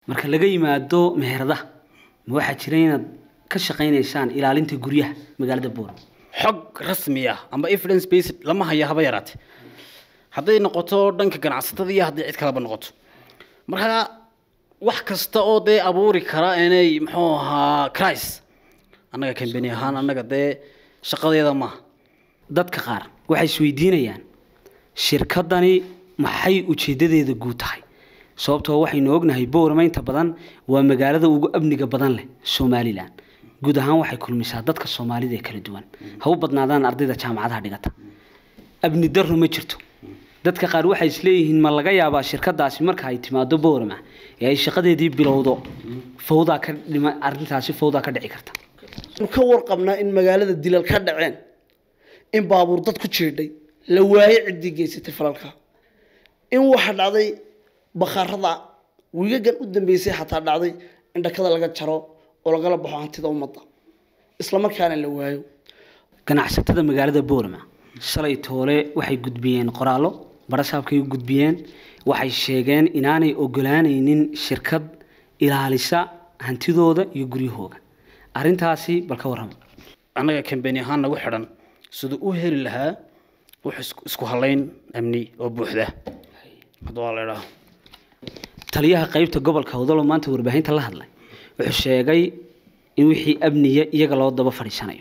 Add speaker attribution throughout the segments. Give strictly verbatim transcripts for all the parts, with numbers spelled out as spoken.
Speaker 1: marka laga yimaado meheradaha ma waxa jira inaad ka shaqeynaysaan ilaalinta guryaha magaalada Boorama
Speaker 2: xog rasmi ah ama evidence based lama hayo haba yaraatee hadday noqoto dhanka ganacsatada iyo haddii cid kale noqoto marka wax kasta oo day abuuri kara inay muxuu ahaa crisis anaga company ahaan anaga day shaqadeeda ma
Speaker 1: dadka qaar waxay isweydiinayaan shirkadani maxay ujeedadeeda guud tahay sababtoo waxaynu ognahay Boorama inta badan waa magaalada ugu amniga badan leh Soomaaliland guud ahaan waxay kulmisaa dadka Soomaalida ee kala duwan ha u badnaadaan ardayda jaamacadaha dhigata abni darro ma jirto dadka qaar waxay isleeyihiin ma laga yaabaa shirkadaasi marka ay timaado Boorama ee ay shaqadeedii bilowdo fawda ka dhima arintaasi fawda ka dhici karta
Speaker 3: ka warqabnaa in magaalada dilal ka dhaceen in baabuur dad ku jiiday la waayay cidii geysatay falalka in waxa dhacday bakharada wiigagan u dambeysay xataa dhacday in dhakada laga jaro oo laga la baxo hantida ummadda isla markaana la waayo
Speaker 1: ganacsatada magaalada Boorama shalay toole waxay gudbiyeen qoraalo barashaabkay u gudbiyeen waxay sheegeen inaanay ogolaanaynin shirkad ilaalisa hantidooda iyo guryahooda arintaasi balka waran
Speaker 2: anaga company ahaan nagu xiran sidoo uu heli lahaa wax isku haleyn amni oo buuxda hadoo la yiraahdo
Speaker 1: taliyaha qaybta gobolka Hawdalo maanta warbaahinta la hadlay wuxuu sheegay in wixii amniga iyaga loo daba fariisanayo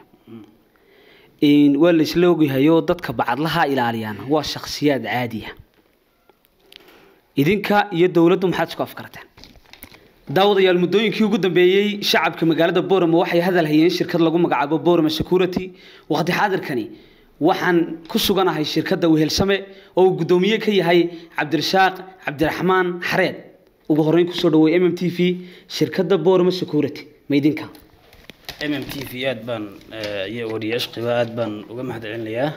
Speaker 1: in wala isla ogyahay dadka bacadlaha ilaaliyaan waa shakhsiyaad caadi ah idinka iyo dawladdu maxaad isku afkartaan daawadayaal muddooyinkii ugu dambeeyay shacabka magaalada Boorama waxay hadal hayeen shirkad lagu magacaabo Boorama Security waqti xaadirkani waxaan ku suganahay shirkadda Wehelsame oo gudoomiye ka yahay Cabdirashaaq Cabdiraxmaan Xareed ugu horeyn ku soo dhaweey M M T V shirkadda Boorama Security ma idinka
Speaker 2: M M T V aad baan iyo wariyash qibaad baan uga mahadcelinayaa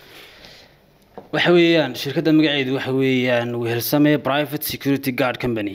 Speaker 2: waxa weeyaan shirkadda magaceedu waxa weeyaan Wehelsame Private Security Guard Company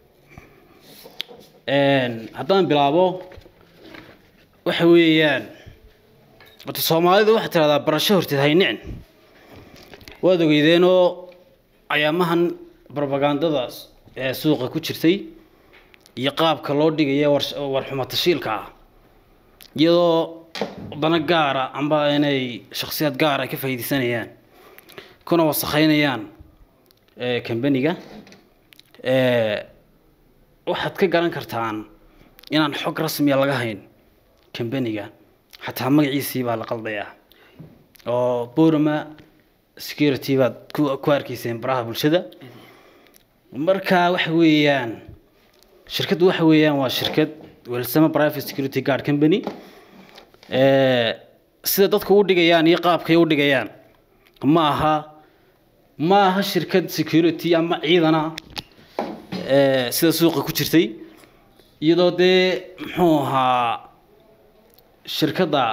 Speaker 2: een haddaan bilaabo waxa weeyaan wata Soomaalidu waxa tiraahdaa barasho horteed haynin waad ogeydeen oo ayaamahan propagandadaas ee suuqa ku jirtay iyo qaabka loo dhigayo war xumo tashiilka ah iyadoo dana gaar ah amba inay shakhsiyaad gaar ah ka faa'iideysanayaan kuna wasakhaynayaan ee company-ga ee waxaad ka garan kartaan inaan xog rasmi ah laga hayn company-ga حتى magaciisii baa la qaldayaa oo Boorama Security baad ku arkayseen baraha bulshada marka waxa weeyaan shirkadu waxa weeyaan waa shirkad Wehelsame Private Security Guard Company ee sida dadku u dhigayaan iyo qaabkay u dhigayaan ma aha ma aha shirkad security ama ciidana ee sida suuqa ku jirtay iyadoo de muxuu ahaa shirkadda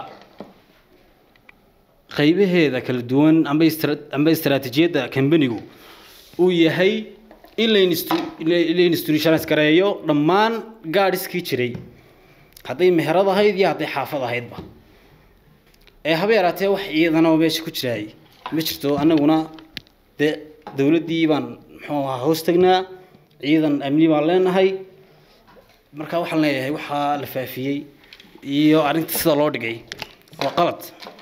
Speaker 2: qaybaheeda kala duwan amba amba istaraatiijiyada company-gu uu yahay in la institutionalize gareeyo dhammaan gaadhiskii jiray hadday meherad ahayd iyo hadday xaafad ahaydba ee haba yaraatee wax ciidana oo meesha ku jiray ma jirto annaguna de dawladdii baan muxuu ahaa hoos tagnaa ciidan amni baan leenahay marka waxaan leeyahay waxaa la faafiyey iyo arinta sida loo dhigay waa qalad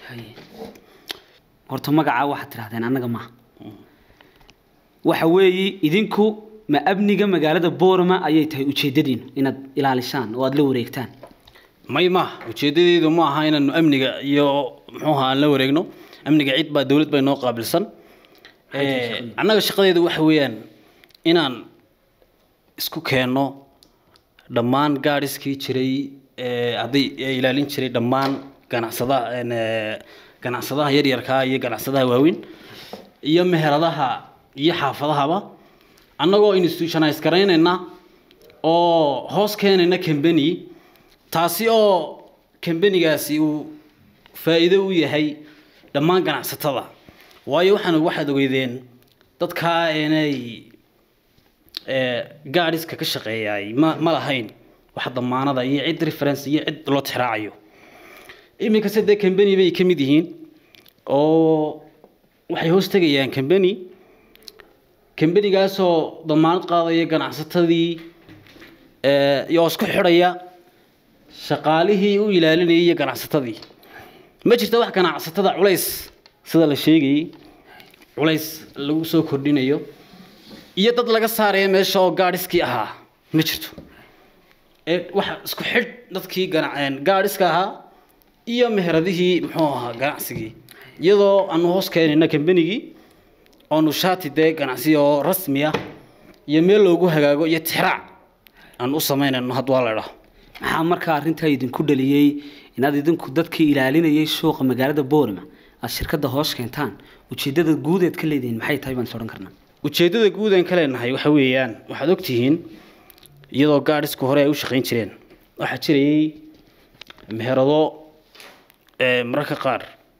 Speaker 1: horta magaca waxa tirahdeen anaga ma waxa weeyi idinku ma abniga magaalada Boorama ayay tahay ujeedadiin inaad ilaalisaan oo aad la wareegtaan
Speaker 2: may ma ujeedadeedu ma aha inaanu amniga iyo muxuu ahaa la wareegno amniga cid baa dawlad bay noo qaabilsan ee anaga shaqadeedu waxa weeyaan inaan isku keeno dhammaan gaadhiskii jiray ee haday ilaalin jiray dhammaan ganacsadaha ee ganacsadaha yar yarka iyo ganacsadaha waaweyn iyo meheradaha iyo xaafadahaba annagoo institutionalize gareynayna oo hoos keenayna company taasi oo company-gaasi uu faa'iido u yahay dhammaan ganacsatada waayo waxaan waxaad ogeydeen dadka inay ee gaadhiska ka shaqeeyay ma ma lahayn wax damaanada iyo cid reference iyo cid loo tixraacayo iminka sidee company bay ka mid yihiin oo waxay hoos tagayaan company company-gaas oo damaanad qaadaya ganacsatadii iyo isku xidhaya shaqaalihii u ilaalinayay ganacsatadii ma jirto wax ganacsatada culays sida la sheegay culays lagu soo kordhinayo iyo dad laga saaray meesha oo gaadhiskii ahaa ma jirto ee wax isku xidh dadkii ganaceen gaadhiska ahaa iyo meheradihii muxuu ahaa ganacsigii iyadoo aanu hoos keenayna kambanigii oo shaati de ganacsi oo rasmi ah iyo meel loogu hagaago iyo tixraac aan u sameynayno had waa la dhaho
Speaker 1: maxaa markaa arrintaa idinku dhaliyey inaad idinku dadkii ilaalinayay suuqa magaalada Boorama aad shirkadda hoos keentaan ujeedada guud ee ka leedahay maxay tahay baan soo karnaa
Speaker 2: ujeedada guud ee ka leenahay waxa weeyaan waxaad ogtihiin iyadoo gaadhisku hore ay u shaqeyn jireen waxa jiray meherado ee marka qaar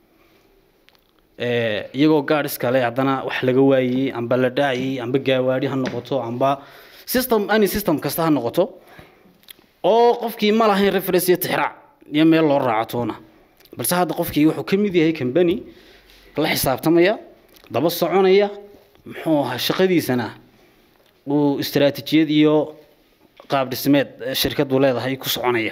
Speaker 2: ee iyagoo gaadhis kale hadana wax laga waayay amba la dhaayay amba gaawaadi ha noqoto amba system any system kasta ha noqoto oo qofkii ma lahayn reference iyo tixraac iyo meel loo raacatoona balse hadda qofkii wuxuu ka mid yahay company la xisaabtamaya daba soconaya muxuu ahaa shaqadiisana uu istiraatiijiyad iyo qaab dhismeed shirkadu leedahay ku soconaya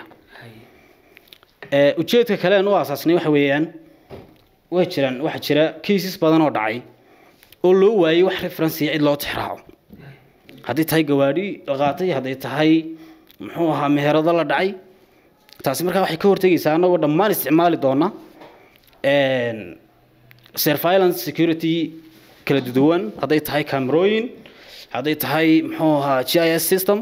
Speaker 2: ee ujeedka kale oo asaasnay waxa weeyaan way jiraan waxa jira cases badan oo dhacay oo loo waayay wax reference cid loo tixraaco hadii tahay gawaadi qaatay hadii tahay muxuu ahaa meherado la dhacay taasi markaa waxay ka hortagaysaa anagoo dhammaan isticmaali doona een surveillance security kala duwan hadii tahay camerooyin hadii tahay muxuu ahaa G I S system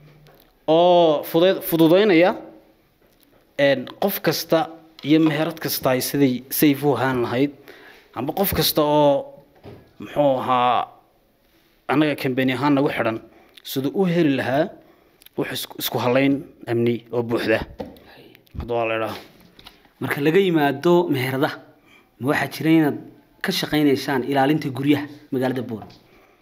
Speaker 2: oo fududeynaya een qof kasta iyo meherad kasta ay sidii safe u ahaan lahayd amba qof kasta oo muxuu ahaa anaga company ahaan nagu xidhan sidoo u heli lahaa wax isku haleyn amni oo buuxda hadoo la yiraahdo
Speaker 1: marka laga yimaado meherada ma waxa jira inaad ka shaqeynaysaan ilaalinta guryaha magaalada Boorama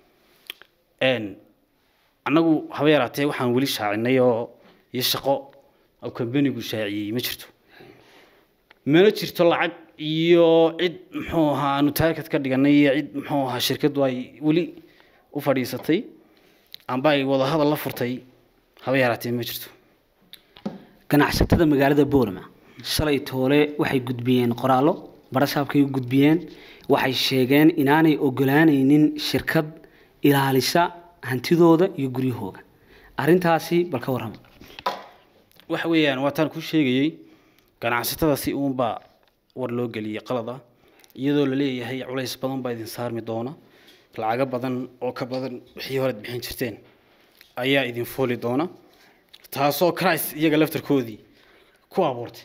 Speaker 2: een anagu haba yaraatee waxaan wali shaacinay oo iyo shaqo oo company-gu shaaciyay ma jirto ma jirto lacag iyo cid muxuu ahaa aanu taarget ka dhiganay iyo cid muxuu ahaa shirkadu ay wali u fadhiisatay amba ay wada hadal la furtay haba yaraatee ma jirto
Speaker 1: ganacsatada magaalada Boorama shalay toole waxay gudbiyeen qoraallo barashaabkay u gudbiyeen waxay sheegeen inaanay ogolaanaynin shirkad ilaalisa hantidooda iyo guryahooda arrintaasi bal ka waran
Speaker 2: waxa weeyaan waa tan ku sheegayay ganacsatada si uun ba war loo galiyay qalada iyadoo la leeyahay culays badan baa idin saarmi doona lacag badan oo ka badan wixii hore bixin jirteen ayaa idin fooli doona taasoo crisis iyaga laftarkoodii ku abuurtay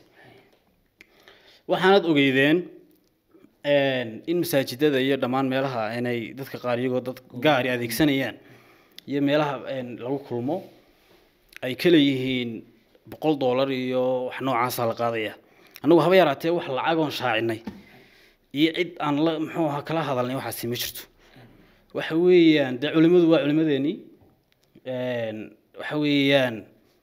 Speaker 2: waxaanad ogeydeen een in masaajidada iyo dhamaan meelaha inay dadka qaar iyagoo dad gaar ah adeegsanayaan iyo meelaha een lagu kulmo ay kala yihiin boqol dollar iyo wax noocaas la qaadaya anagu haba yaraatee wax lacag oo shaacinay iyo cid aan la muxuu ahaa kala hadalnay waxa si ma jirto waxa weeyaan de culimadu waa culimadeeni een waxa weeyaan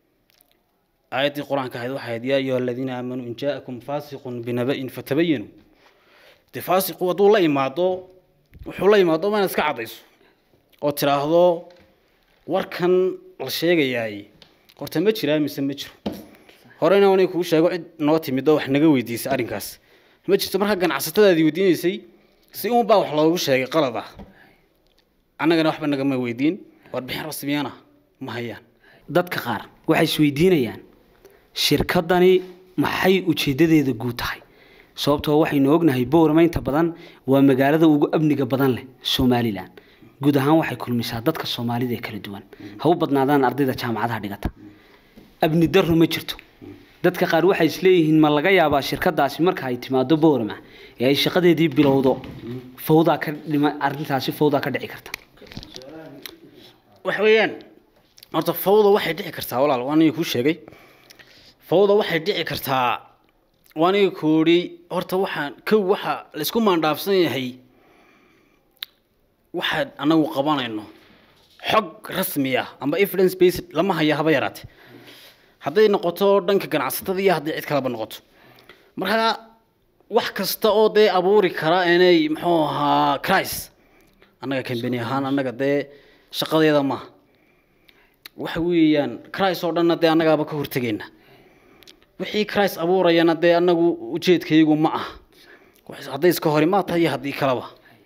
Speaker 2: aayadii quraanka ahayd waxa ahayd yaa ayyuhal ladina aamanu in jaakum faasiqun binaba'in fatabayyanu de faasiqu waduu la imaado wuxuu la imaado ma iska cadayso oo tiraahdo warkan la sheegayay horta ma jiraa mise ma jiro horena waan ku sheego cid noo timido wax naga weydiisay arrinkaas ma jirto marka ganacsatadaadii weydiinaysay si uun baa wax loogu sheegay qalad ah annagana waxba naga ma weydiin warbixin rasmiyana ma hayaan
Speaker 1: dadka qaar waxay isweydiinayaan shirkadani maxay ujeedadeeda guud tahay sababtoo waxaynu ognahay Boorama inta badan waa magaalada ugu amniga badan leh Soomaaliland guud ahaan waxay kulmisaa dadka Soomaalida ee kala duwan ha u badnaadaan ardayda jaamacadaha dhigata abni darro ma jirto dadka qaar waxay isleeyihiin ma laga yaabaa shirkadaasi marka ay timaado Boorama ee ay shaqadeedii bilowdo fawda ka dhima arrintaasi fawda ka dhici karta
Speaker 2: wax weeyaan horta fawda waxay dhici kartaa walaal waan ku sheegay fawda waxay dhici kartaa waan ku ri horta waxaan ka waxa la isku maandhaafsan yahay waxa anagu qabanayno xog rasmi ah ama evidence based lama haya haba yaraatee haday noqoto dhanka ganacsatada iyo haday cid kale ba noqoto marka wax kasta oo de abuuri kara inay muxuu ahaa crisis anaga company ahaan anaga de shaqadeeda ma waxa weeyaan crisis oo dhan dee annagaaba ka hortagayna wixii crisis abuurayana dee annagu ujeedkaygu ma ah hadday iska horimaad tahay iyo haddii kaleba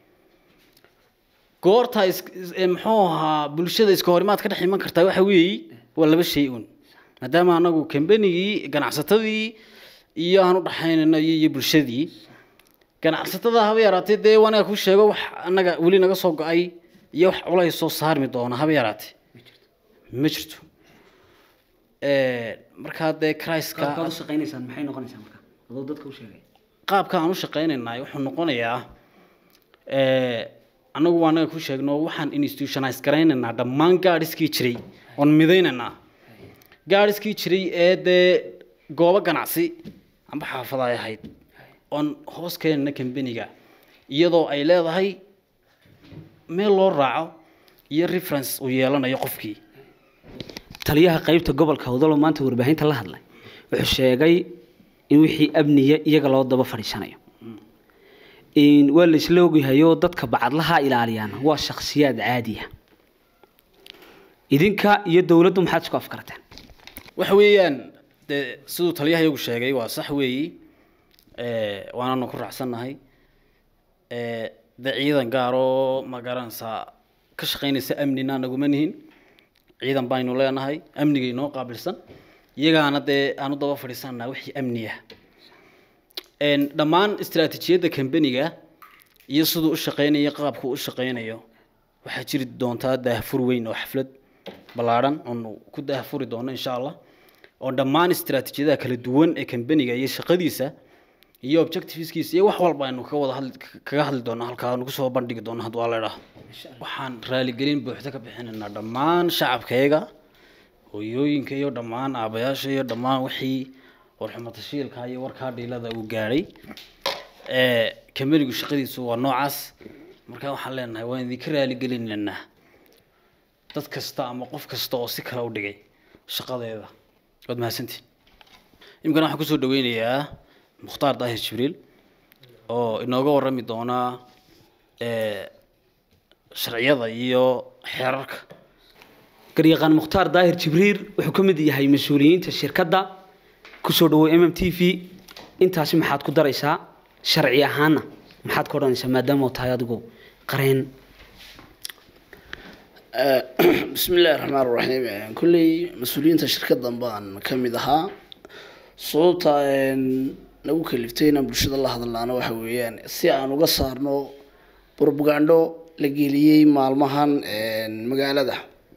Speaker 2: goorta muxuu ahaa bulshada iska horimaad ka dhex iman kartaa waxa weeye waa laba shay uun maadaama annagu kambanigii ganacsatadii iyo aan u dhaxaynayno iyo bulshadii ganacsatada haba yaraatee dee wanaag ku sheego wax annaga weli naga soo go'ay iyo wax culays soo saarmi doona haba yaraatee ma jirto markaa dee crisis-ka
Speaker 1: qaabka u shaqaynaysaan maxay noqonaysaa marka adoo dadka u sheegay
Speaker 2: qaabka aan u shaqaynaynaa wuxuu noqonayaa annagu waa anaga ku sheegno waxaan institutionalize garaynaynaa dhammaan gaadhiskii jiray oon midaynaynaa gaadhiskii jiray ee dee goobo ganacsi amba xaafada ay ahayd oon hoos keenana kambaniga iyadoo ay leedahay meel loo raaco iyo reference uu yeelanayo qofkii
Speaker 1: taliyaha qaybta gobolka Hawdalo maanta warbaahinta la hadlay wuxuu sheegay in wixii amniga iyaga loo daba fadhiisanayo in waa la isla ogyahayo dadka bacadlaha ilaaliyaan waa shakhsiyaad caadi ah idinka iyo dawladdu maxaad isku afkarteen
Speaker 2: waxa weeyaan de sidoo taliyaha iyagu sheegay waa sax weeyi ee waana ku raacsanahay ee ciidan gaaro ma garanaysa ka shaqeynaysa amnina naguma nihin ciidan baynu leenahay amniga inoo qaabilsan iyagaana de aanu daba fadhiisanaa wixii amniga een dhamaan istiraatiijiyada kambaniga iyo sidoo u shaqeynaya qaabku u shaqeynayo waxa jiri doonta daahfur weyn oo xaflad balaaran oo ku daahfuri doona insha Allah oo dhamaan istiraatiijiyada kala duwan ee kambaniga iyo shaqadiisa iyo objectiveskiisa iyo wax walba aynu ka wada kaga hadli doona halka aanu ku soo bandhigi doona haduu alla yiraahdo waxaan raali gelin buuxda ka bixinayna dhamaan shacabkayga hooyooyinka iyo dhamaan aabayaasha iyo dhamaan wixii warxumada shiilka iyo warka dhilada uu gaaray ee kambanigu shaqadiisu waa noocaas marka waxaan leenahay waan idin ka raali gelinaynaa dad kasta ama qof kasta oo si kala u dhigay shaqadeeda wad mahadsantiin imkan waxaan ku soo dhaweynayaa Mukhtaar Daahir Jibriil oo inooga warrami doona ee sharciyada iyo xeerarka
Speaker 1: garyaqaan Mukhtaar Daahir Jibriil wuxuu ka mid yahay mas'uuliyiinta shirkadda ku soo dhawo M M T V intaasi maxaad ku daraysaa sharci ahaan maxaad ku oranaysaa maadaama tahay adigu qareen
Speaker 3: bismillaahir rahmaanir rahiim kulli mas'uuliyiinta shirkadda baan ka mid ahaa sababta nagu kaliftayna bulshada la hadlaana waxa weeyaan si aan uga saarno propaganda la geliyay maalmahan magaalada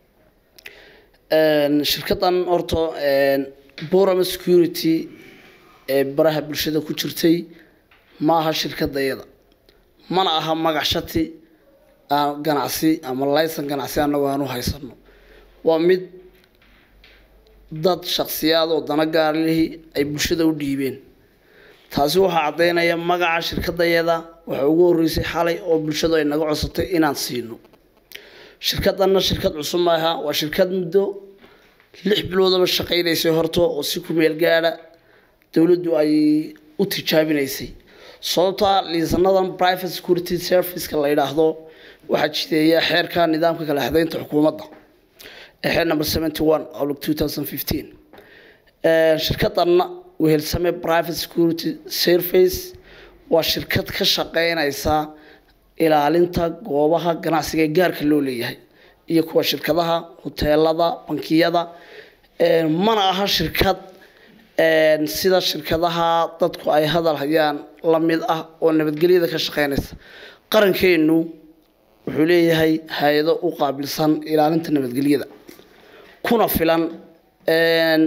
Speaker 3: een shirkaddan horto een Boram Security ee baraha bulshada ku jirtay ma aha shirkadayada mana aha magac shati ganacsi ama license ganacsi anagu aanu haysano waa mid dad shakhsiyaad oo dana gaar leh ay bulshada u dhiibeen taasi waxa cadeynaya magaca shirkadayada waxa ugu horeysay xalay oo bulshada ay naga codsatay inaan siino shirkadana shirkad cusub ma aha waa shirkad muddo lix bilood oo shaqeynaysa horto oo si ku meel gaara dawladdu ay u tijaabinaysay sababta liisanadan private security service ka la yiraahdo waxa jideeya xeerka nidaamka kala xadeynta xukuumadda ee number seventy-one of twenty fifteen ee shirkadana wehelsamee private security service waa shirkad ka shaqeynaysa ilaalinta goobaha ganacsiga gaarka loo leeyahay iyo kuwa shirkadaha hoteelada bankiyada ee mana aha shirkad ee sida shirkadaha dadku ay hadal hayaan la mid ah oo nabadgelyada ka shaqeynaysa qarankeenu wuxuu leeyahay hay'ado u qaabilsan ilaalinta nabadgelyada kuna filan ee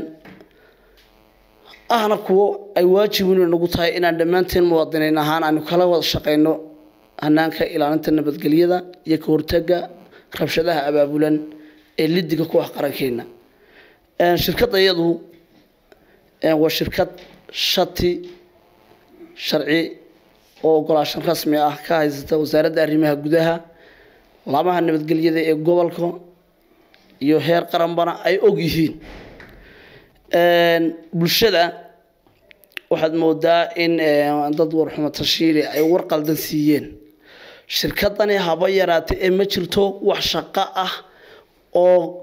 Speaker 3: ahna kuwa ay waajib inagu tahay inaan dhamaanteen muwaadiniin ahaan aan kala wada shaqeyno hanaanka ilaalinta nabadgelyada iyo ka hortagga rabshadaha abaabulan ee lidiga ku ah qarankeena ee shirkadayadu ee waa shirkad shati sharci oo ogolaansho rasmi ah ka haysata wasaaradda arrimaha gudaha laamaha nabadgelyada ee gobolka iyo heer qaranbana ay og yihiin een bulshada waxaad moodaa in dad warxumo tashiili ay war qaldan siiyeen shirkadani haba yaraatay ee ma jirto wax shaqo ah oo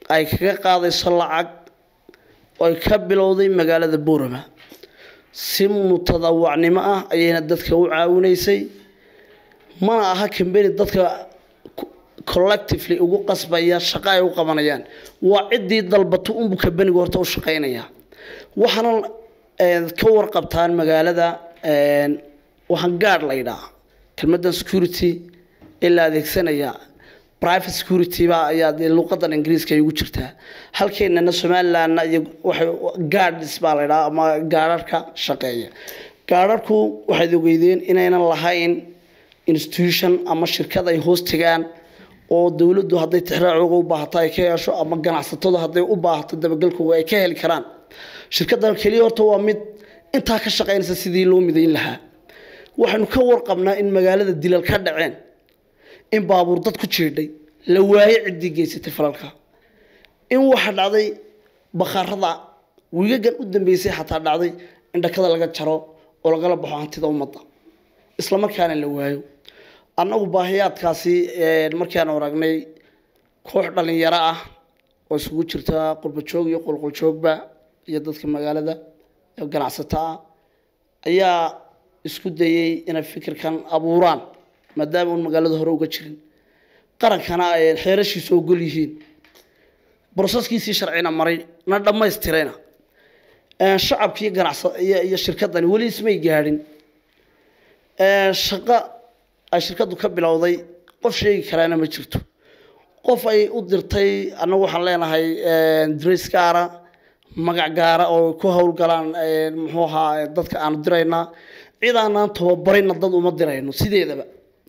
Speaker 3: ay kaga qaadayso lacag oo ka bilowday magaalada Boorama si mutadawacnimo ah ayayna dadka u caawinaysay mana aha company dadka collectively ugu qasbaya shaqo ay u qabanayaan waa cidii dalbato un buka baniga horta u shaqeynaya waxana ka warqabtaan magaalada waxaan gaar leeyahay kelmadda security ila adeegsanaya private security ba ayaa luqadan Ingiriiska ay ugu jirtaa halkeenna Soomaaliland waxay guards ba leeyahay ama gaararka shaqeeya gaararku waxay ogeydeen inaynan lahayn institution ama shirkad ay hoostigaan oo dawladdu haday tixraac ugu baahato ay ka yeesho ama ganacsatada haday u baahato dabagalkooda ay ka heli karaan shirkadan kaliya horta waa mid inta ka shaqeynaysa sidii loo midayn lahaa waxaanu ka warqabnaa in magaalada dilal ka dhaceen in baabuur dad ku jeeday la waayay cidii geysatay falalka in waxa dhacday bakharada wiigagan u dambeysay xataa dhacday in dhakada laga jaro oo laga baxo hantida ummadda isla markaana la waayo annagu baahiyaadkaasi markaan aragnay koox dhalinyaro ah oo isugu jirta qurba joog iyo qolqol joogba iyo dadka magaalada ganacsatada ayaa isku dayay inay fikirkan abuuraan maadaama uu magaalada hore uga jirin qarankana ay xeerashiisa oo gol yihiin processkiisii sharciina maray na dhameystirayna ee shacabkii ganacsatada iyo shirkadani wali ismay gaarin ee shaqa ay shirkadu ka bilowday qof sheegi karaana ma jirto qof ay u dirtay anagu waxaan leenahay dress gaara magac gaara oo ku hawl galaan muxuu ahaa dadka aan dirayna ciidanaan tababarayna dad uma dirayno sideedaba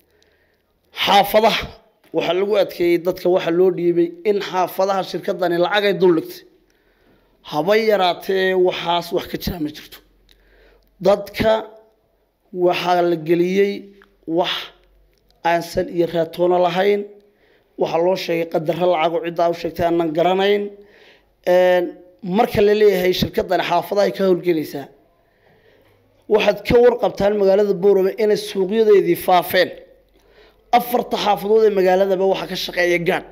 Speaker 3: xaafadaha waxa lagu adkeeyay dadka waxa loo dhiibay in xaafadaha shirkadani lacag ay dul dhigtay habay yaraatee waxaas wax ka jira ma jirto dadka waxa la geliyay wax aan san iyo raatoona lahayn waxa loo sheegay qadar lacag oo cid ay u sheegtay aan garanayn een marka la leeyahay shirkaddan xaafadaha ay ka howlgelaysaa waxaad ka warqabtaan magaalada Boorama in suuqyadeedii faafeen afarta xaafadood ee magaaladaba waxa ka shaqeeya gaad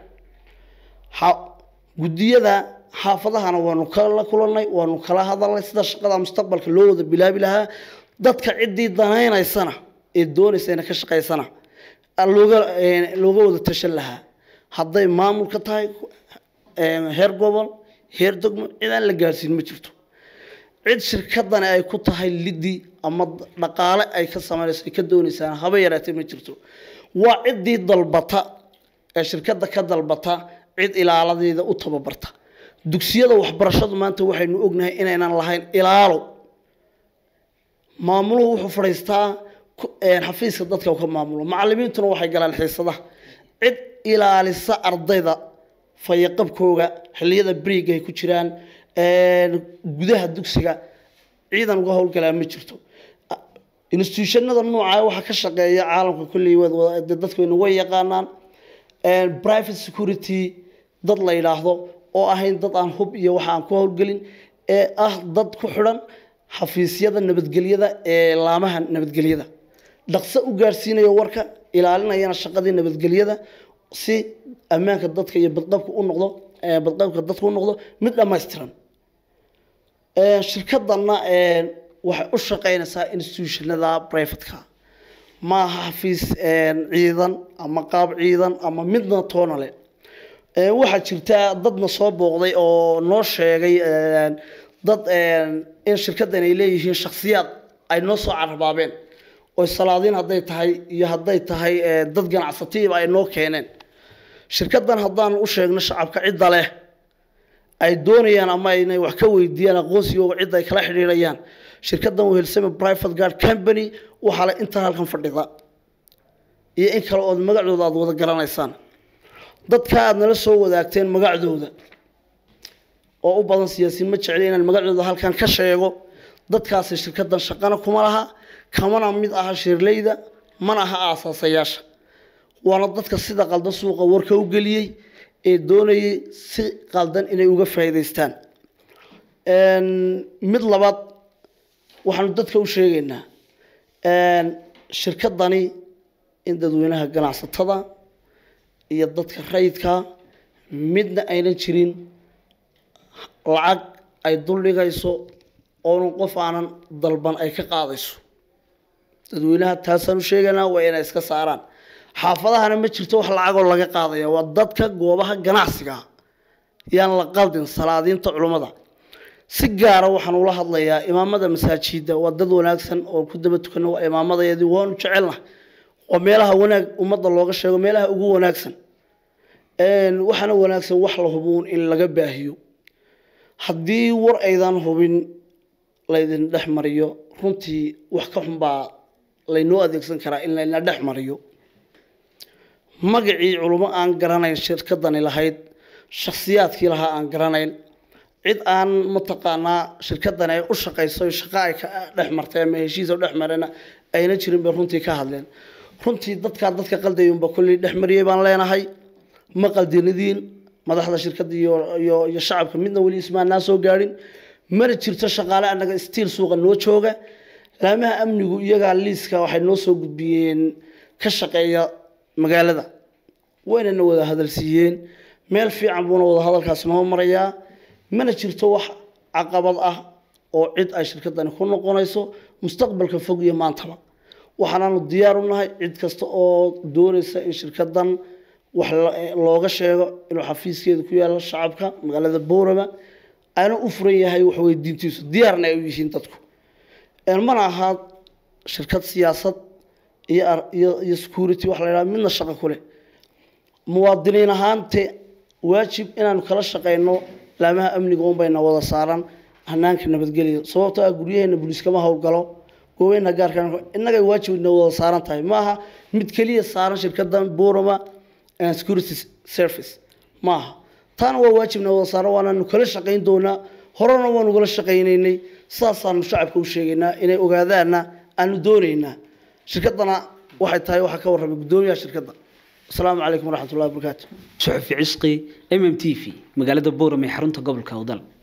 Speaker 3: gudiyada xaafadahana waanu kala kulanay waanu kala hadalnay sida shaqada mustaqbalka loo wada bilaabi lahaa dadka cidii danaynaysana ee doonaysa inay ka shaqeysana looga looga wada tashan lahaa haday maamulka tahay heer gobol heer degmo cidaan la gaarsiin ma jirto cid shirkadan ay ku tahay lidii ama dhaqaale ay ka sameeyay ka doonaysan haba yaraatay ma jirto waa cidii dalbata ee shirkadda ka dalbata cid ilaaladeeda u tababarta dugsiyada waxbarashadu maanta waxaynu ognahay inaynan lahayn ilaalo maamuluhu wuxuu fariistaa een xafiiska dadka ka maamulo macallimiintuna waxay galaan xiisadaha cid ilaalisa ardayda fayaqabkooga xilliyada break ay ku jiraan ee gudaha dugsiga ciidan uga howlgalaa ma jirto institutionada nooca waxa ka shaqeeya caalamka kulli wada dadkaynu way yaqaanaan ee private security dad la yiraahdo oo ahayn dad aan hub iyo waxa aan ku howlgalin ee ah dad ku xiran xafiisyada nabadgelyada ee laamaha nabadgelyada dhaqso u gaarsiinayo warka ilaalinayana shaqadii nabadgelyada si amaanka dadka iyo badqabka u noqdo ee badqabka dadku u noqdo mid dhameystiran ee shirkadana ee waxa u shaqeynaysaa institutionada private-ka ma xafiis ee ciidan ama qaab ciidan ama midna toonale ee waxa jirta dadna soo booqday oo noo sheegay ee dad ee in shirkadan ay leeyihiin shakhsiyaad ay noo soo carbaabeen oo salaadiin haday tahay iyo haday tahay dad ganacsato ay noo keeneen shirkadan hadaan u sheegno shacabka cid leh ay doonayaan ama ay wax ka weydiiyaan aqoonsigooda cid ay kala xiriirayaan shirkadan Wehelsame Private Guard Company waxa la inta halkan fadhida iyo in kale oo magacooda aad wada garanaysaan dadka aad nala soo wadaagteen magacooda oo u badan siyaasiyiin ma jecleen in magacooda halkan ka sheego dadkaas shirkadan shaqana kuma laha kamana mid aha shirleyda mana aha aasaasayaasha waana dadka sida qaldan suuqa warka u galiyay ee doonayay si qaldan inay uga faa'iideystaan een mid labaad waxaan dadka u sheegaynaa een shirkadani in dadweynaha ganacsatada iyo dadka rayidka midna aynan jirin lacag ay duldhigayso oonu qof aanan dalban ay ka qaadayso dadweynaha taasaan u sheegaynaa waa inay iska saaraan xaafadahana ma jirto wax lacagoo laga qaadaya waa dadka goobaha ganacsiga yaan la qaldin salaadiinta culimada si gaara waxaan ula hadlayaa imaamada masaajidda waa dad wanaagsan oo ku daba tukana waa imaamadayadii waanu jecelnahay oo meelaha wanaag ummadda looga sheego meelaha ugu wanaagsan waxaana wanaagsan wax la hubuun in laga baahiyo haddii war aydan hubin laydin dhex mariyo runtii wax ka xun baa laynoo adeegsan karaa in layna dhex mariyo magacii culimo aan garanayn shirkadani lahayd shakhsiyaadkii lahaa aan garanayn cid aan mataqaanaa shirkadani ay u shaqayso shaqo ay ka dhex martay ama heshiis u dhex marayna ayna jirin bay runtii ka hadleen runtii dadkaa dadka qaldayunba kolley dhex mariyey baan leenahay ma qaldinadiin madaxda shirkadda iyo iyo iyo shacabka midna weli ismaanaa soo gaadhin mana jirto shaqaale annaga stiil suuqa noo jooga laamaha amnigu iyagaa liiska waxay noo soo gudbiyeen ka shaqeeya magaalada waynana wada hadalsiiyeen meel fiican buuna wada hadalkaasi noo marayaa mana jirto wax caqabad ah oo cid ay shirkadani ku noqonayso mustaqbalka fog iyo maantaba waxaanaanu diyaar u nahay cid kasta oo doonaysa in shirkadan wax looga sheego inuu xafiiskeedu ku yaalo shacabka magaalada Boorama ayna u furan yahay wax weydiintiisu diyaarna ay u yihiin dadku een mana aha shirkad siyaasad iyo iyo security wax la yiraahdo midna shaqo kule muwaadiniin ahaante waajib inaan kala shaqeyno laamaha amniga oo bayna wada saaran hanaanka nabadgelyada sababtoo ah guryaheena booliiska ma hawlgalo goobeena gaarka inaga waajibna wada saaran tahay maaha mid kaliya saaran shirkadan Boorama and security service maaha tan waa waajibna wada saaran waana kala shaqeyn doonaa horena waanu kala shaqeynaynay saasaan shacabka u sheegaynaa inay ogaadaana aanu doonaynaa shirkadana waxay tahay waxa ka warramay gudoomiyaha shirkadda السلام عليكم ورحمة الله وبركاته.
Speaker 1: صحفي عسقي إم إم تي في مقالة بورم حرونتا قبل كودال.